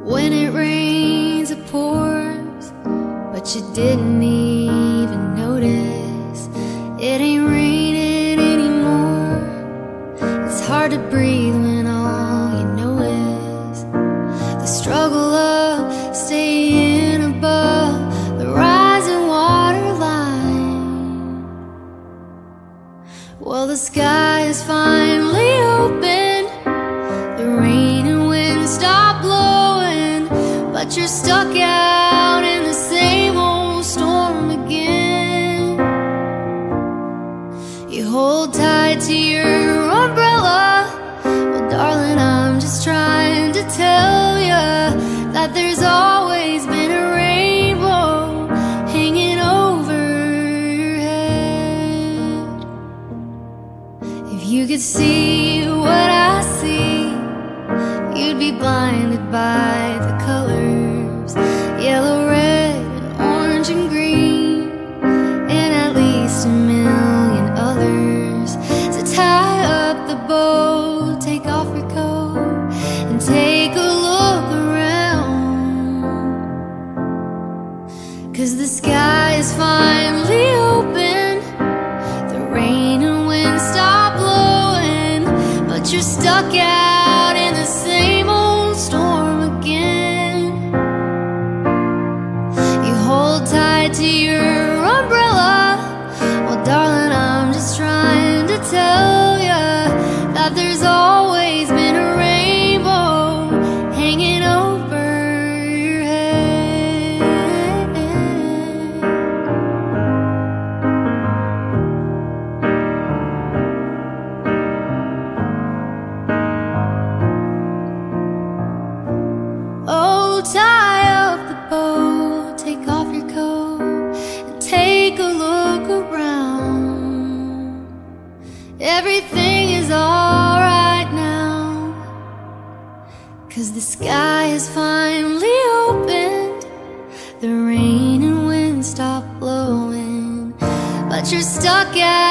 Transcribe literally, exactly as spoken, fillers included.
When it rains, it pours, but you didn't even notice. It ain't raining anymore. It's hard to breathe when all you know is the struggle of staying above the rising water line. Well, the sky is finally open, the rain and wind stop blowing, but you're stuck out in the same old storm again. You hold tight to your umbrella. Well, darling, I'm just trying to tell you that there's always been a rainbow hanging over your head. If you could see what I see, you'd be blinded by the colors, yellow, red, and orange and green, and at least a million others. So tie up the bow, take off your coat, and take a look around, 'cause the sky is finally open, the rain and wind stop blowing, but you're stuck out in the same old storm again. You hold tight to your umbrella. Well, darling, I'm just trying to tell you that there's always been a rainbow hanging over your head. Oh, tie up the bow, take off your coat, and take a look around. Everything is alright now, 'cause the sky is finally opened, the rain and wind stop blowing, but you're stuck out